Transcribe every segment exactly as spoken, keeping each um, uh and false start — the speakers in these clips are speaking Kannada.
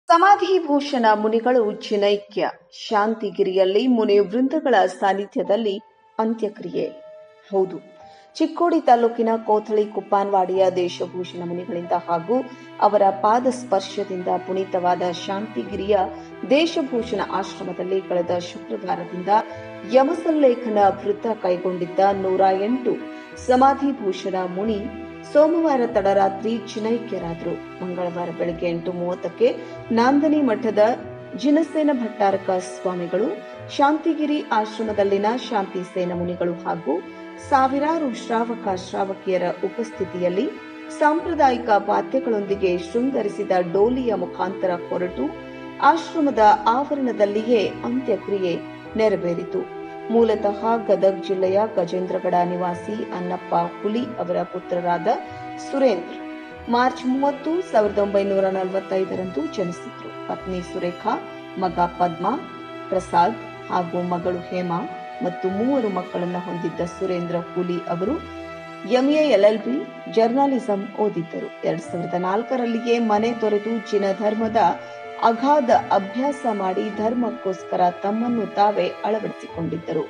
ಸಮಾಧಿಭೂಷಣ ಮುನಿಗಳು ಚಿನೈಕ್ಯ ಶಾಂತಿಗಿರಿಯಲ್ಲಿ ಮುನಿ ವೃಂದಗಳ ಸಾನ್ನಿಧ್ಯದಲ್ಲಿ ಅಂತ್ಯಕ್ರಿಯೆ. ಹೌದು, ಚಿಕ್ಕೋಡಿ ತಾಲೂಕಿನ ಕೋಥಳಿ ಕುಪ್ಪಾನ್ವಾಡಿಯ ದೇಶಭೂಷಣ ಮುನಿಗಳಿಂದ ಹಾಗೂ ಅವರ ಪಾದ ಸ್ಪರ್ಶದಿಂದ ಪುನೀತವಾದ ಶಾಂತಿಗಿರಿಯ ದೇಶಭೂಷಣ ಆಶ್ರಮದಲ್ಲಿ ಕಳೆದ ಶುಕ್ರವಾರದಿಂದ ಯಮಸಲ್ಲೇಖನ ವೃತ್ತ ಕೈಗೊಂಡಿದ್ದ ನೂರ ಎಂಟು ಸಮಾಧಿಭೂಷಣ ಮುನಿ ಸೋಮವಾರ ತಡರಾತ್ರಿ ಚಿನೈಕ್ಯರಾದರು. ಮಂಗಳವಾರ ಬೆಳಗ್ಗೆ ಎಂಟು ಮೂವತ್ತಕ್ಕೆ ನಾಂದನಿ ಮಠದ ಜಿನಸೇನ ಭಟ್ಟಾರಕ ಸ್ವಾಮಿಗಳು, ಶಾಂತಿಗಿರಿ ಆಶ್ರಮದಲ್ಲಿನ ಶಾಂತಿ ಸೇನ ಮುನಿಗಳು ಹಾಗೂ ಸಾವಿರಾರು ಶ್ರಾವಕ ಶ್ರಾವಕಿಯರ ಉಪಸ್ಥಿತಿಯಲ್ಲಿ ಸಾಂಪ್ರದಾಯಿಕ ವಾದ್ಯಗಳೊಂದಿಗೆ ಶೃಂಗರಿಸಿದ ಡೋಲಿಯ ಮುಖಾಂತರ ಹೊರಟು ಆಶ್ರಮದ ಆವರಣದಲ್ಲಿಯೇ ಅಂತ್ಯಕ್ರಿಯೆ ನೆರವೇರಿತು. ಮೂಲತಃ ಗದಗ್ ಜಿಲ್ಲೆಯ ಗಜೇಂದ್ರಗಡ ನಿವಾಸಿ ಅನ್ನಪ್ಪ ಹುಲಿ ಅವರ ಪುತ್ರರಾದ ಸುರೇಂದ್ರ ಮಾರ್ಚ್ ಮೂವತ್ತು ಸಾವಿರದ ಒಂಬೈನೂರ ನಲವತ್ತೈದರಂದು ಜನಿಸಿದ್ರು. ಪತ್ನಿ ಸುರೇಖಾ, ಮಗ ಪದ್ಮ, ಪ್ರಸಾದ್ ಹಾಗೂ ಮಗಳು ಹೇಮಾ ಮತ್ತು ಮೂವರು ಮಕ್ಕಳನ್ನು ಹೊಂದಿದ್ದ ಸುರೇಂದ್ರ ಹುಲಿ ಅವರು ಎಂಎ ಎಲ್ಎಲ್ಬಿ ಜರ್ನಲಿಸಂ ಓದಿದ್ದರು. ಎರಡ್ ಸಾವಿರದ ನಾಲ್ಕರಲ್ಲಿಯೇ ಮನೆ ತೊರೆದು ಜಿನ ಧರ್ಮದ ಅಗಾಧ ಅಭ್ಯಾಸ ಮಾಡಿ ಧರ್ಮಕ್ಕೋಸ್ಕರ ತಮ್ಮನ್ನು ತಾವೇ ಅಳವಡಿಸಿಕೊಂಡಿದ್ದರು.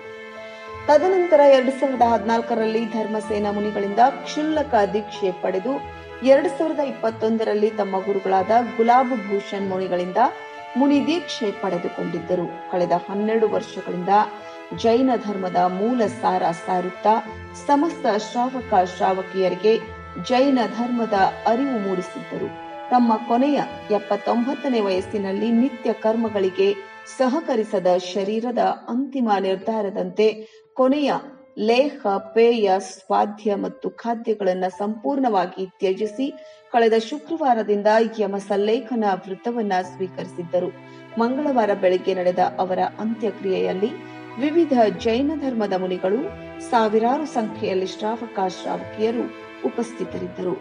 ತದನಂತರ ಎರಡ್ ಸಾವಿರದ ಹದಿನಾಲ್ಕರಲ್ಲಿ ಧರ್ಮಸೇನಾ ಮುನಿಗಳಿಂದ ಕ್ಷುಲ್ಲಕ ದೀಕ್ಷೆ ಪಡೆದು ಎರಡ್ ಸಾವಿರದ ಇಪ್ಪತ್ತೊಂದರಲ್ಲಿ ತಮ್ಮ ಗುರುಗಳಾದ ಗುಲಾಬ್ ಭೂಷಣ್ ಮುನಿಗಳಿಂದ ಮುನಿ ದೀಕ್ಷೆ ಪಡೆದುಕೊಂಡಿದ್ದರು. ಕಳೆದ ಹನ್ನೆರಡು ವರ್ಷಗಳಿಂದ ಜೈನ ಧರ್ಮದ ಮೂಲ ಸಾರ ಸಾರುತ್ತಾ ಸಮಸ್ತ ಶ್ರಾವಕ ಶ್ರಾವಕಿಯರಿಗೆ ಜೈನ ಧರ್ಮದ ಅರಿವು ಮೂಡಿಸಿದ್ದರು. ತಮ್ಮ ಕೊನೆಯ ಎಪ್ಪತ್ತೊಂಬತ್ತನೇ ವಯಸ್ಸಿನಲ್ಲಿ ನಿತ್ಯ ಕರ್ಮಗಳಿಗೆ ಸಹಕರಿಸದ ಶರೀರದ ಅಂತಿಮ ನಿರ್ಧಾರದಂತೆ ಕೊನೆಯ ಲೇಹ, ಪೇಯ, ಸ್ವಾಧ್ಯ ಮತ್ತು ಖಾದ್ಯಗಳನ್ನು ಸಂಪೂರ್ಣವಾಗಿ ತ್ಯಜಿಸಿ ಕಳೆದ ಶುಕ್ರವಾರದಿಂದ ಯಮಸಲ್ಲೇಖನ ವೃತ್ತವನ್ನ ಸ್ವೀಕರಿಸಿದ್ದರು. ಮಂಗಳವಾರ ಬೆಳಗ್ಗೆ ನಡೆದ ಅವರ ಅಂತ್ಯಕ್ರಿಯೆಯಲ್ಲಿ ವಿವಿಧ ಜೈನ ಧರ್ಮದ ಮುನಿಗಳು, ಸಾವಿರಾರು ಸಂಖ್ಯೆಯಲ್ಲಿ ಶ್ರಾವಕ ಶ್ರಾವಕಿಯರು ಉಪಸ್ಥಿತರಿದ್ದರು.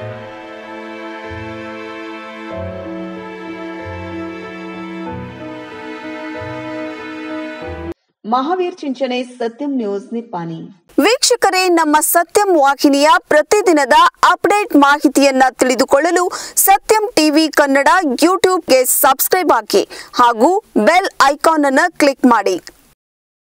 ಮಹಾವೀರ್ ಚಿಂಚನೆ, ಸತ್ಯಂ ನ್ಯೂಸ್, ನಿಪ್ಪಾಣಿ. ವೀಕ್ಷಕರೇ, ನಮ್ಮ ಸತ್ಯಂ ವಾಹಿನಿಯ ಪ್ರತಿದಿನದ ಅಪ್ಡೇಟ್ ಮಾಹಿತಿಯನ್ನ ತಿಳಿದುಕೊಳ್ಳಲು ಸತ್ಯಂ ಟಿವಿ ಕನ್ನಡ ಯೂಟ್ಯೂಬ್ಗೆ ಸಬ್ಸ್ಕ್ರೈಬ್ ಹಾಕಿ ಹಾಗೂ ಬೆಲ್ ಐಕಾನ್ ಅನ್ನು ಕ್ಲಿಕ್ ಮಾಡಿ.